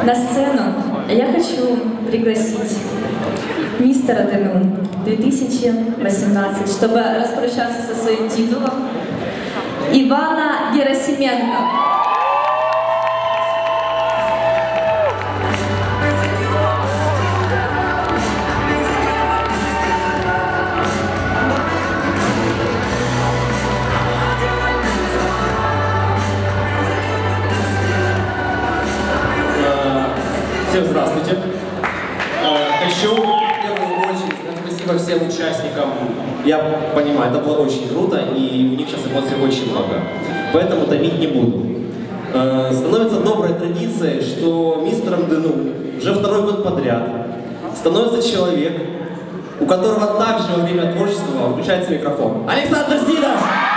На сцену я хочу пригласить мистера ДНУ 2018, чтобы распрощаться со своим титулом, Ивана Герасименко. Всем здравствуйте. Хочу в первую очередь спасибо всем участникам. Я понимаю, это было очень круто, и у них сейчас эмоций очень много. Поэтому томить не буду. Становится доброй традицией, что мистером ДНУ уже второй год подряд становится человек, у которого также во время творчества включается микрофон. Александр Зидов!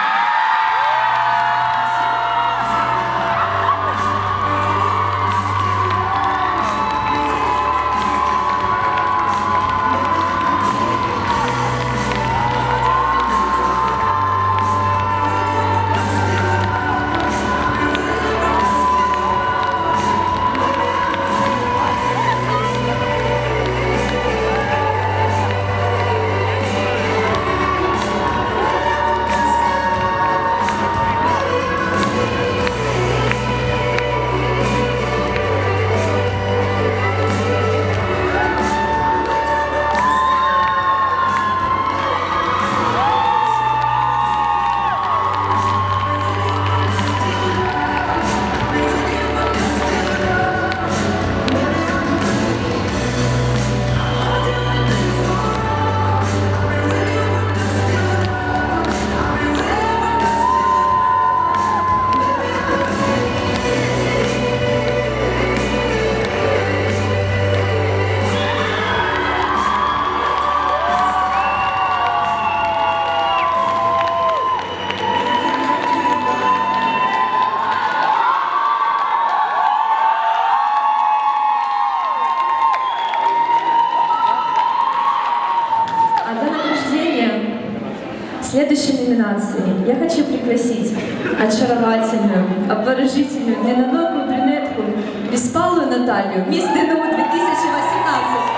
В следующей номинации я хочу пригласить очаровательную, обворожительную, длинноногую брюнетку Беспалую Наталью, мисс ДНУ 2018.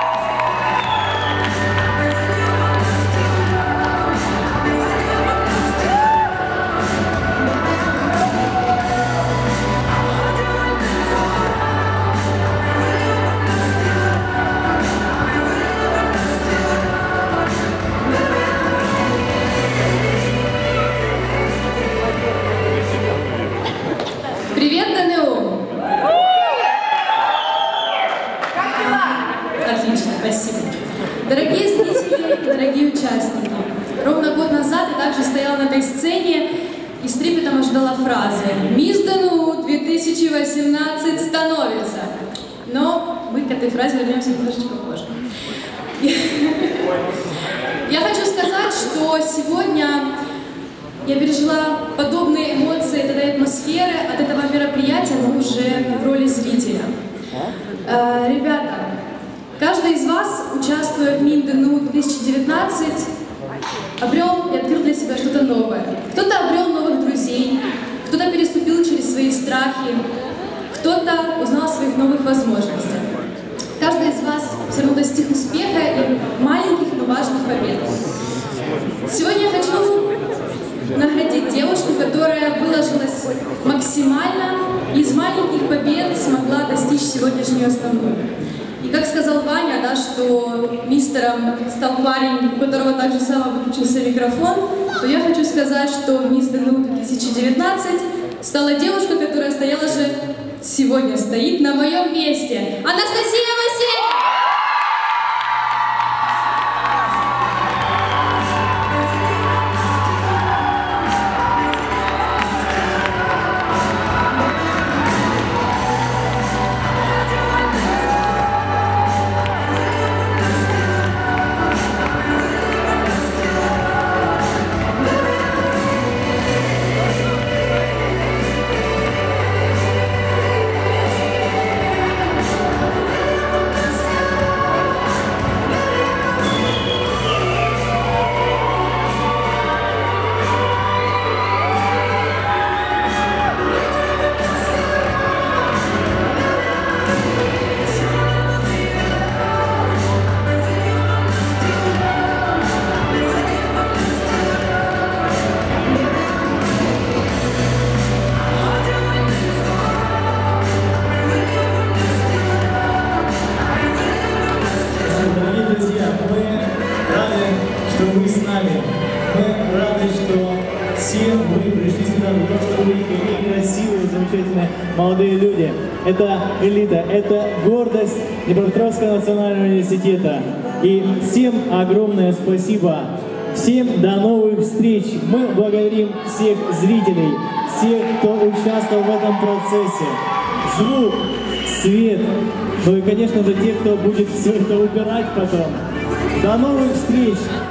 Привет, ДНУ! Как дела? Отлично, спасибо. Дорогие зрители и дорогие участники, ровно год назад я также стояла на этой сцене и с трепетом ожидала фразы «Мисс ДНУ 2018 становится». Но мы к этой фразе вернемся немножечко позже. Я хочу сказать, что сегодня я пережила подобные эмоции от этой атмосферы, от этого мероприятия, но уже в роли зрителя. Ребята, каждый из вас, участвуя в МИН-ДНУ 2019, обрел и открыл для себя что-то новое. Кто-то обрел новых друзей, кто-то переступил через свои страхи, кто-то узнал о своих новых возможностях. Каждый из вас все равно достиг успеха и маленьких, но важных побед. Сегодня я хочу наградить девушку, которая выложилась максимально и из маленьких побед смогла достичь сегодняшней основной. И как сказал Ваня, да, что мистером стал парень, у которого также само выключился микрофон, то я хочу сказать, что мисс ДНУ 2019 стала девушка, которая стояла же сегодня, стоит на моем месте. Анастасия Васильевна! вы пришли сюда для того, чтобы увидеть, какие красивые, замечательные молодые люди. Это элита, это гордость Днепропетровского национального университета. И всем огромное спасибо. Всем до новых встреч. Мы благодарим всех зрителей, всех, кто участвовал в этом процессе. Звук, свет, ну и, конечно же, те, кто будет все это убирать потом. До новых встреч!